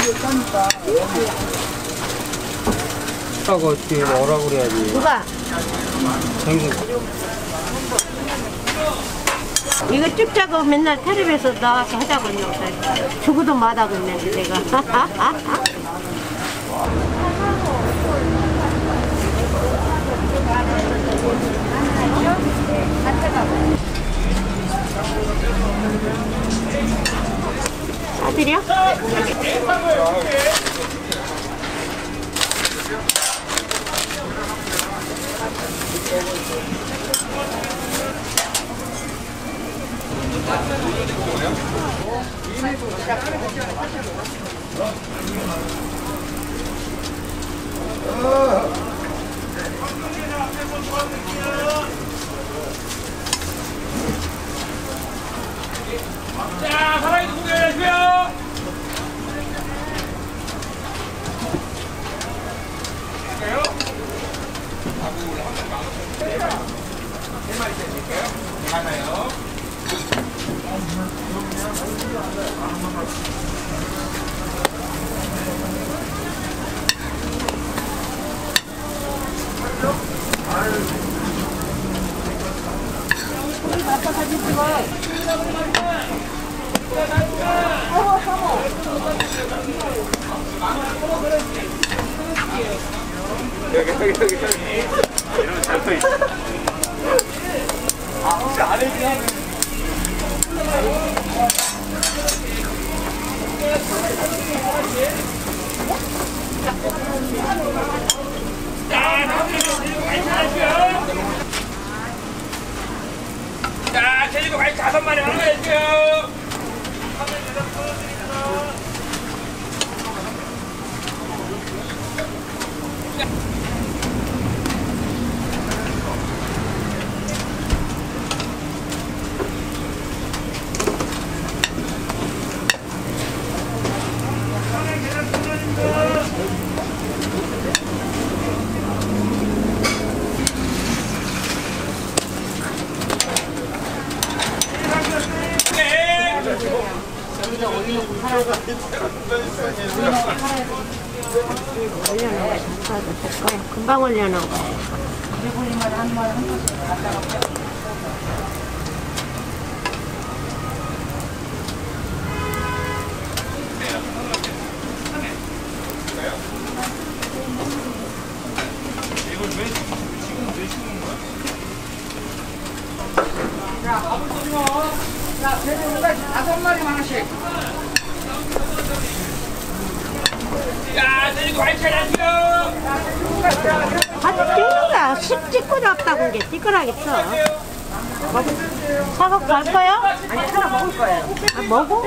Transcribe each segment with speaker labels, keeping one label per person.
Speaker 1: 하고 어떻게 뭐라고 그래야지.
Speaker 2: 누가?
Speaker 1: 생긴.
Speaker 2: 이거 찍자고 맨날 텔레비에서 나와서 하자고요. 죽어도 마다고 했는데 내가. 아들이요?
Speaker 3: 자, 사랑해도 구경해주세요. 여기. 이러면 잘 서 있어. 아, 혹시 안 해주냐? 자, 제주도 가위 5마리 하나 해주세요.
Speaker 2: 금방 올려놓은 거.
Speaker 3: 자, 돼지고기가 5마리만 하나씩. 자, 돼지고기 많이 차려주세요.
Speaker 2: 아, 찌꺼가 찌꺼도 없다고 이게 찌꺼라겠어. 사갖고 갈 거야?
Speaker 4: 아니, 하나 먹을 거예요.
Speaker 2: 아, 먹어.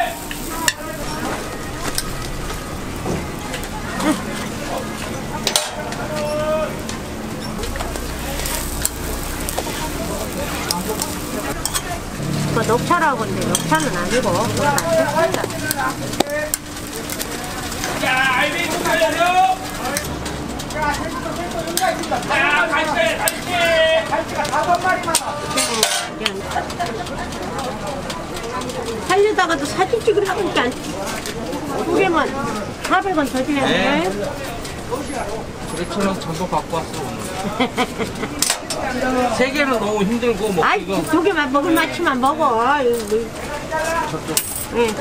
Speaker 2: 그 녹차라고 하는데 녹차는 아니고 그건 안 됐습니다.
Speaker 3: 자, 알비 구워주세요. 자, 갈치가 5마리만.
Speaker 2: 살려다가도 사진 찍으려고 하니까 두 개만 400원 더 줘야 돼.
Speaker 1: 그렇지만 전부 갖고 왔어 오늘. 3개는 너무 힘들고 먹기가.
Speaker 2: 아이, 두 개만 먹을 만치만 먹어. 응.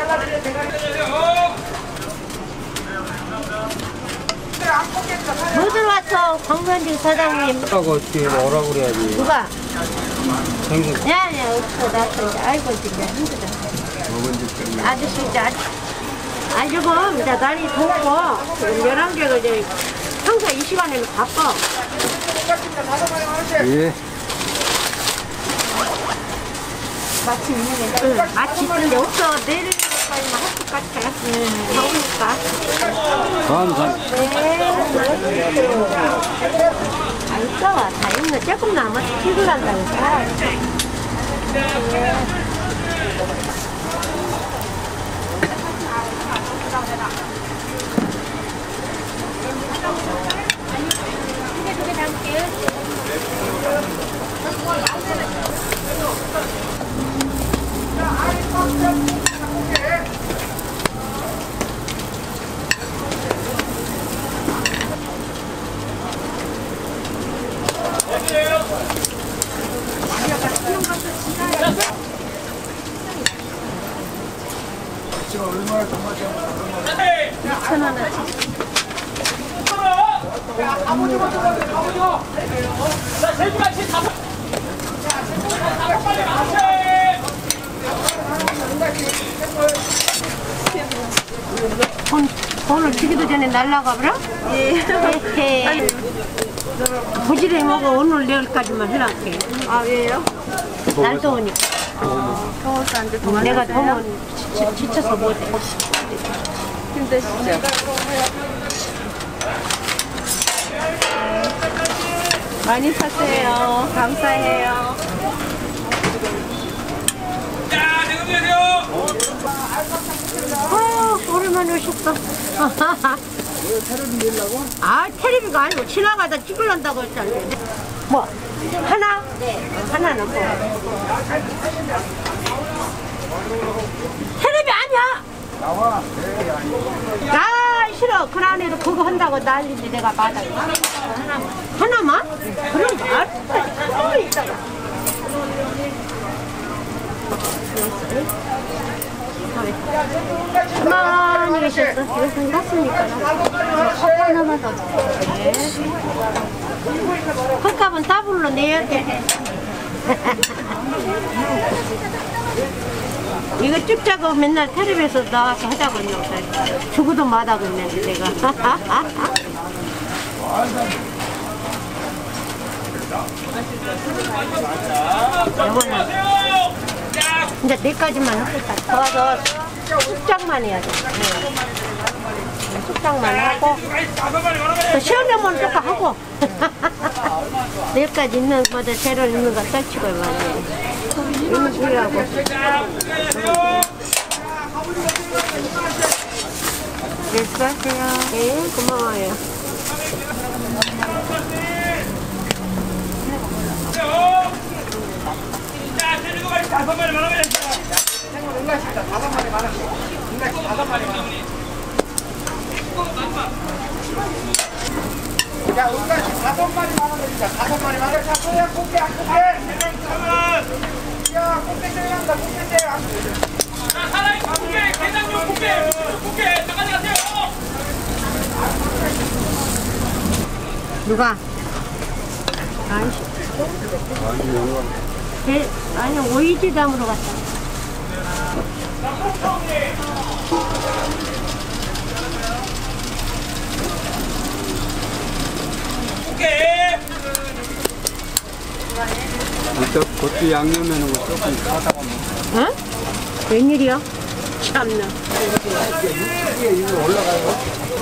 Speaker 2: 뭐들 왔어, 광면진 사장님.
Speaker 1: 하고 어떻게 뭐라고 그래야지.
Speaker 2: 누가?
Speaker 1: 생긴.
Speaker 2: 야, 없어. 나 이제 아이고 진짜 힘들다. 아저씨 이제 지금 이제 날이 덥고 11개가 이제 항상 이 시간에는 바빠.
Speaker 1: 예.
Speaker 2: 마치 있는데. 응, 마치 있는데 없어. 내일까지만 할 것 같아. 더우니까.
Speaker 1: 감사합니다.
Speaker 2: 네. 안 써와. 다 있네. 조금 남아서 출근한다니까. 2,000원어치. 돈을 주기도 전에 날라가 버려? 예. 부지런히 먹어. 오늘 내일까지만 해놨게.
Speaker 4: 아, 왜요?
Speaker 2: 날 더우니까.
Speaker 4: 더워서 안 돼.
Speaker 2: 내가 더우면 지쳐서 못해.
Speaker 4: 힘드시죠? 많이 사세요. 감사해요.
Speaker 3: 자, 지금 되세요.
Speaker 2: 오랜만에 오셨어. 아, 텔레비가 아니고 지나가다 찍으려다고 했잖아. 뭐? 하나? 네. 하나 넣고. 텔레비 아니야! 나와. 아, 싫어. 그 안에도 그거 한다고 난리인데 내가 받아. 하나만? 그럼 알았어. 있다가. 가만히 계셨어. 이거 샀으니까. 하나만 더. 네. 그 값은 더블로 내야 돼. 이거 찍자고 맨날 텔레비에서 나와서 하자고 했는데 죽어도 마다고 했는데 내가. 이거는 이제 내까지만 하겠다. 더워서 숙장만 해야 돼. 숙장만 하고 또 시원하면 조금 하고 내일까지 있는 거다 재료 있는 거 떨치고 말이야. 이거 주려고. 네, 수고하세요. 네, 고마워요.
Speaker 3: 자, 데리고 가시 5마리 많아요. 생물 응가십니다. 5마리 많아요. 응가시 5마리 많아요. 자, 응가시 5마리 많아요. 5마리 많아요. 자, 소야 꽃게 안 꽃게. 야, 꽃게 들어간다. 꽃게 떼. 자, 사랑이 꽃게, 게장용 꽃게. 꽃게, 잠깐 가세요.
Speaker 2: 누가? 아니, 오이지 담으러 갔다.
Speaker 3: 꽃게.
Speaker 5: 이따 고추 양념해놓은 거 조금 사다가 먹어.
Speaker 2: 응? 웬일이야? 참나.
Speaker 5: 이거 올라가요?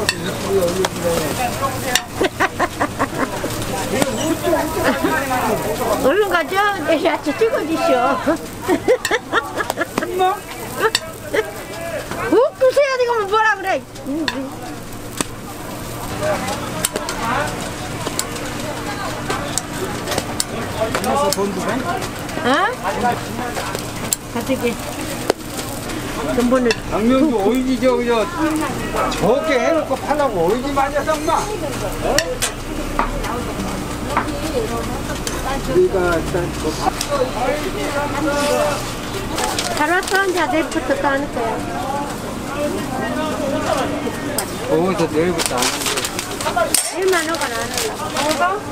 Speaker 2: 얼른 가자. 내 야채 찍어주시오. 웃으세요. 이거 뭐라 그래.
Speaker 5: 돈 주고?
Speaker 2: 어? 가득이. 전번에
Speaker 5: 당면도 오이지 저기저 적게 해놓고 팔라고 오이지 많이 해서 엄마. 우리가 일단
Speaker 2: 잘 왔어. 이제 내일부터 또 할 거야.
Speaker 5: 거기서 내일부터 안 하는데.
Speaker 2: 일만 오거나 안 하려고.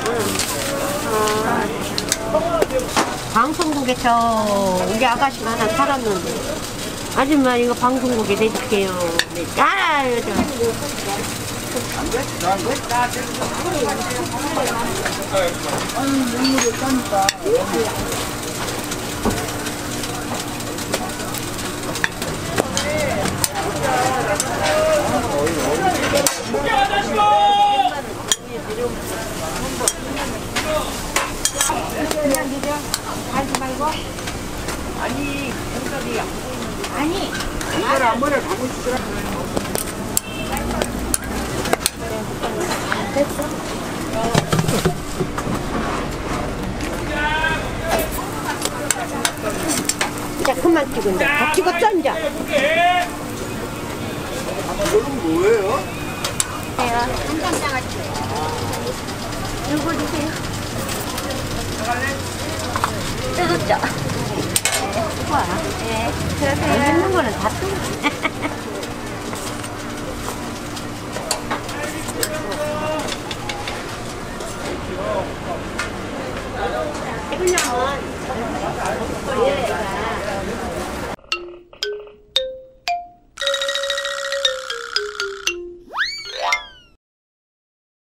Speaker 2: 방송국에 우리 아가씨가 하나 살았는데 아줌마 이거 방송국에 내줄게요. 아, 이러죠. 그냥 이제 가지 말고. 아니, 공격이야. 아니.
Speaker 5: 이걸 한 번에 가고 있으라.
Speaker 2: 됐어. 자, 그만 찍은다. 다 찍었어, 이제.
Speaker 5: 이거는 뭐예요?
Speaker 2: 한장장아찌. 이거 주세요. 뜨겁죠? 수고야.
Speaker 4: 예.
Speaker 2: 안
Speaker 4: 들어가세요.
Speaker 2: 있는 거는 다 뜨고.